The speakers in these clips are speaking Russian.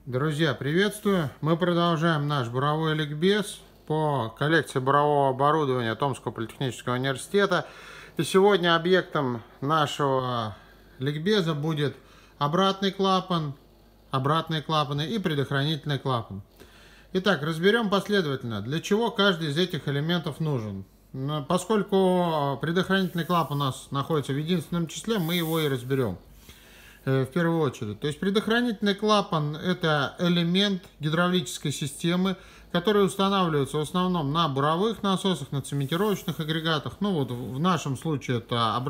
Друзья, приветствую! Мы продолжаем наш буровой ликбез по коллекции бурового оборудования Томского политехнического университета. И сегодня объектом нашего ликбеза будет обратный клапан, обратные клапаны и предохранительный клапан. Итак, разберем последовательно, для чего каждый из этих элементов нужен. Поскольку предохранительный клапан у нас находится в единственном числе, мы его и разберем в первую очередь. То есть предохранительный клапан — это элемент гидравлической системы, который устанавливается в основном на буровых насосах, на цементировочных агрегатах. Ну вот в нашем случае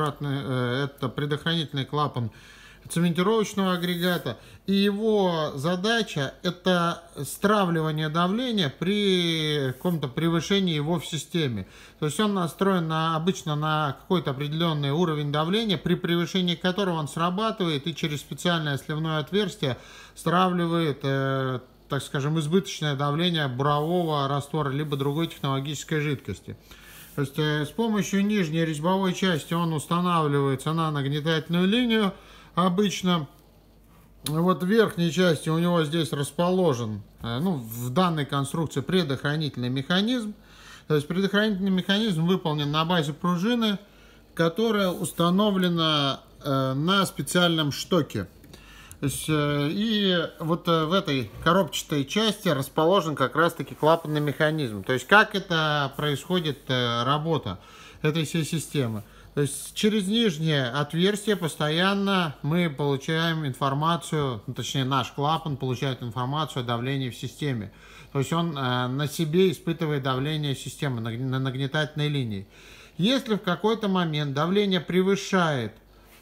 это предохранительный клапан цементировочного агрегата, и его задача — это стравливание давления при каком-то превышении его в системе. То есть он настроен обычно на какой-то определенный уровень давления, при превышении которого он срабатывает и через специальное сливное отверстие стравливает, так скажем, избыточное давление бурового раствора либо другой технологической жидкости. То есть с помощью нижней резьбовой части он устанавливается на нагнетательную линию. Обычно вот в верхней части у него здесь расположен, в данной конструкции, предохранительный механизм. То есть предохранительный механизм выполнен на базе пружины, которая установлена на специальном штоке. То есть, и вот в этой коробчатой части расположен как раз-таки клапанный механизм. То есть как это происходит, работа этой всей системы. То есть через нижнее отверстие постоянно мы получаем информацию, точнее наш клапан получает информацию о давлении в системе. То есть он на себе испытывает давление системы на нагнетательной линии. Если в какой-то момент давление превышает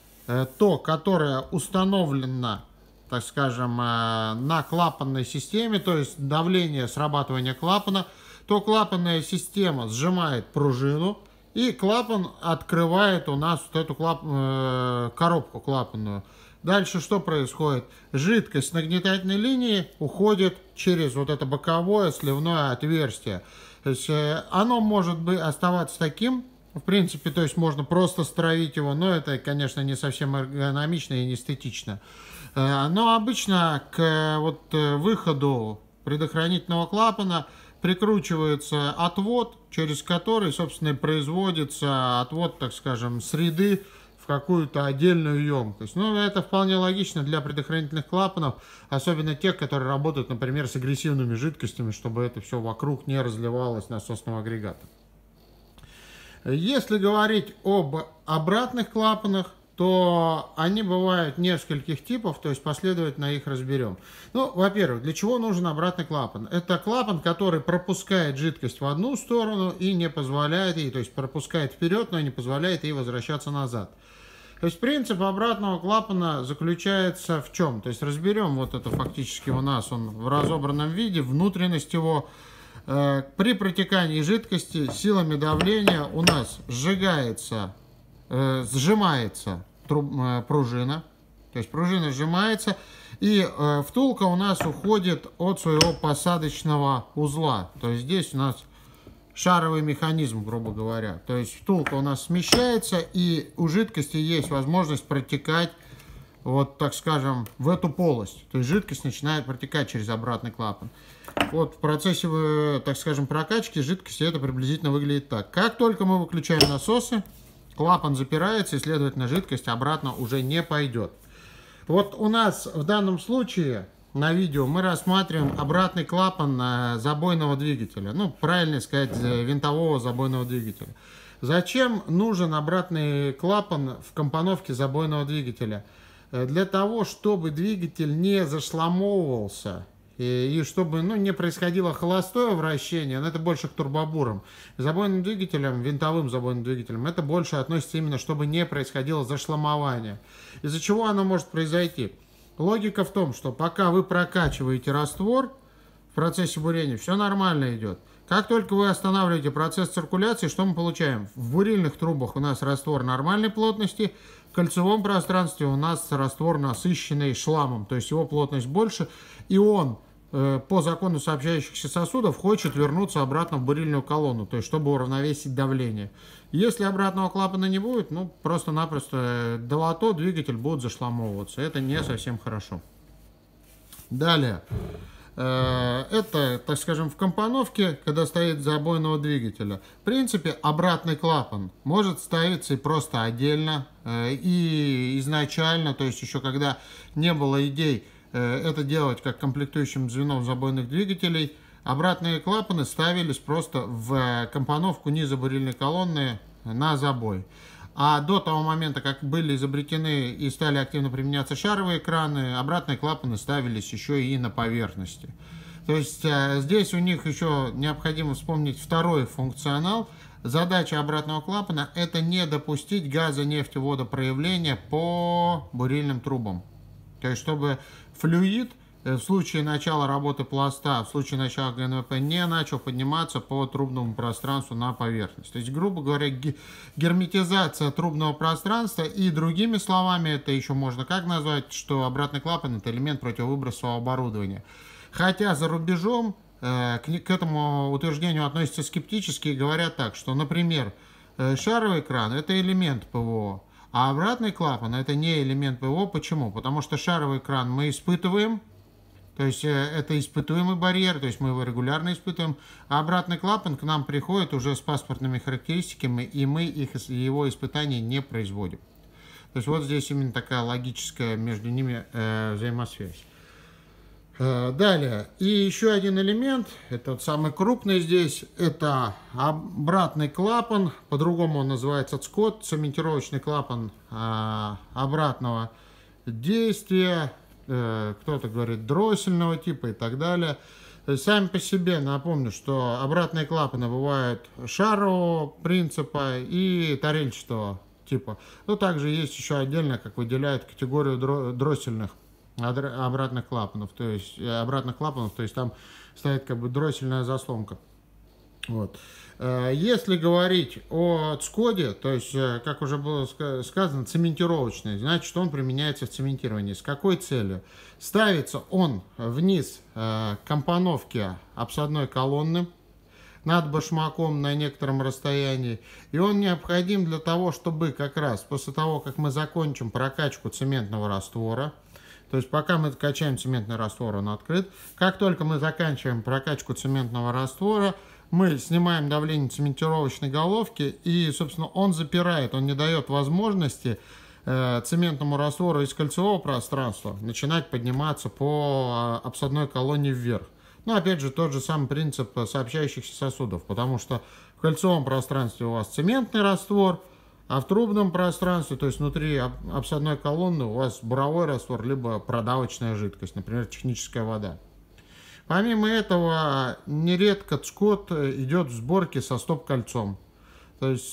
то, которое установлено, так скажем, на клапанной системе, то есть давление срабатывания клапана, то клапанная система сжимает пружину, и клапан открывает у нас вот эту коробку клапанную. Дальше что происходит? Жидкость с нагнетательной линии уходит через вот это боковое сливное отверстие. То есть оно может оставаться таким, в принципе, то есть можно просто стравить его, но это, конечно, не совсем эргономично и не эстетично. Но обычно к выходу предохранительного клапана прикручивается отвод, через который, собственно, и производится отвод, так скажем, среды в какую-то отдельную емкость. Это вполне логично для предохранительных клапанов, особенно тех, которые работают, например, с агрессивными жидкостями, чтобы это все вокруг не разливалось насосного агрегата. Если говорить об обратных клапанах, то они бывают нескольких типов, то есть последовательно их разберем. Во-первых, для чего нужен обратный клапан? Это клапан, который пропускает жидкость в одну сторону и не позволяет ей, то есть пропускает вперед, но не позволяет ей возвращаться назад. То есть принцип обратного клапана заключается в чем? То есть разберем вот это фактически у нас он в разобранном виде, внутренность его. При протекании жидкости силами давления у нас сжимается пружина, то есть пружина сжимается, и втулка у нас уходит от своего посадочного узла. То есть здесь у нас шаровый механизм, грубо говоря. То есть втулка у нас смещается, и у жидкости есть возможность протекать, вот так скажем, в эту полость. То есть жидкость начинает протекать через обратный клапан. Вот в процессе, так скажем, прокачки жидкости это приблизительно выглядит так. Как только мы выключаем насосы, клапан запирается, и, следовательно, жидкость обратно уже не пойдет. Вот у нас в данном случае на видео мы рассматриваем обратный клапан забойного двигателя. Правильно сказать, винтового забойного двигателя. Зачем нужен обратный клапан в компоновке забойного двигателя? Для того, чтобы двигатель не зашламовывался, и чтобы не происходило холостое вращение, но это больше к турбобурам. Забойным двигателям, винтовым забойным двигателям, это больше относится именно, чтобы не происходило зашламование. Из-за чего оно может произойти? Логика в том, что пока вы прокачиваете раствор в процессе бурения, все нормально идет. Как только вы останавливаете процесс циркуляции, что мы получаем? В бурильных трубах у нас раствор нормальной плотности, в кольцевом пространстве у нас раствор насыщенный шламом, то есть его плотность больше, и он по закону сообщающихся сосудов хочет вернуться обратно в бурильную колонну, то есть чтобы уравновесить давление. Если обратного клапана не будет, просто-напросто долото двигатель будет зашламовываться. Это не совсем хорошо. Далее. это, так скажем, в компоновке, когда стоит забойного двигателя. В принципе, обратный клапан может ставиться и просто отдельно, и изначально, то есть еще когда не было идей это делать как комплектующим звеном забойных двигателей, обратные клапаны ставились просто в компоновку низа бурильной колонны на забой. А до того момента, как были изобретены и стали активно применяться шаровые краны, обратные клапаны ставились еще и на поверхности. То есть здесь у них еще необходимо вспомнить второй функционал. Задача обратного клапана – это не допустить газа, нефти, водопроявления по бурильным трубам. То есть чтобы флюид в случае начала работы пласта, в случае начала ГНВП не начал подниматься по трубному пространству на поверхность. То есть, грубо говоря, герметизация трубного пространства, и другими словами, это еще можно как назвать, что обратный клапан – это элемент противовыбросового оборудования. Хотя за рубежом к этому утверждению относятся скептически и говорят так, что, например, шаровый кран – это элемент ПВО, а обратный клапан – это не элемент ПВО. Почему? Потому что шаровый кран мы испытываем, то есть это испытуемый барьер, то есть мы его регулярно испытываем, а обратный клапан к нам приходит уже с паспортными характеристиками, и мы его испытания не производим. То есть вот здесь именно такая логическая между ними взаимосвязь. Далее, и еще один элемент, это вот самый крупный здесь, это обратный клапан, по-другому он называется ЦКОД, цементировочный клапан обратного действия, кто-то говорит дроссельного типа и так далее. Сами по себе напомню, что обратные клапаны бывают шарового принципа и тарельчатого типа. Но также есть еще отдельно, как выделяют категорию дроссельных обратных клапанов, то есть там стоит как бы дроссельная заслонка. Вот. Если говорить о ЦКОДе, то есть, как уже было сказано, цементировочный, значит, он применяется в цементировании. С какой целью? Ставится он вниз компоновки обсадной колонны над башмаком на некотором расстоянии, и он необходим для того, чтобы как раз после того, как мы закончим прокачку цементного раствора, то есть пока мы качаем цементный раствор, он открыт. Как только мы заканчиваем прокачку цементного раствора, мы снимаем давление цементировочной головки, и, собственно, он запирает, он не дает возможности цементному раствору из кольцевого пространства начинать подниматься по обсадной колонне вверх. Ну, опять же, тот же самый принцип сообщающихся сосудов, потому что в кольцевом пространстве у вас цементный раствор, а в трубном пространстве, то есть внутри обсадной колонны, у вас буровой раствор, либо продавочная жидкость, например, техническая вода. Помимо этого, нередко ЦКОД идет в сборке со стоп-кольцом. То есть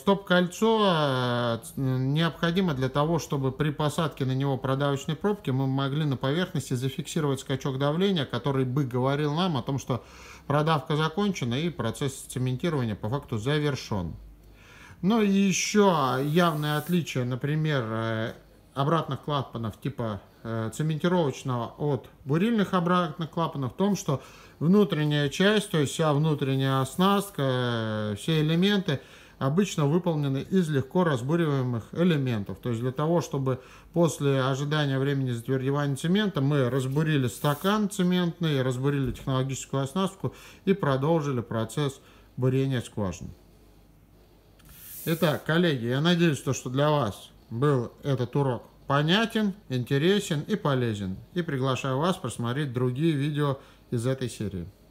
стоп-кольцо необходимо для того, чтобы при посадке на него продавочной пробки мы могли на поверхности зафиксировать скачок давления, который бы говорил нам о том, что продавка закончена и процесс цементирования по факту завершен. Ну и еще явное отличие, например, обратных клапанов типа цементировочного от бурильных обратных клапанов в том, что внутренняя часть, то есть вся внутренняя оснастка, все элементы обычно выполнены из легко разбуриваемых элементов. То есть для того, чтобы после ожидания времени затвердевания цемента мы разбурили стакан цементный, разбурили технологическую оснастку и продолжили процесс бурения скважины. Итак, коллеги, я надеюсь, что для вас был этот урок понятен, интересен и полезен. И приглашаю вас просмотреть другие видео из этой серии.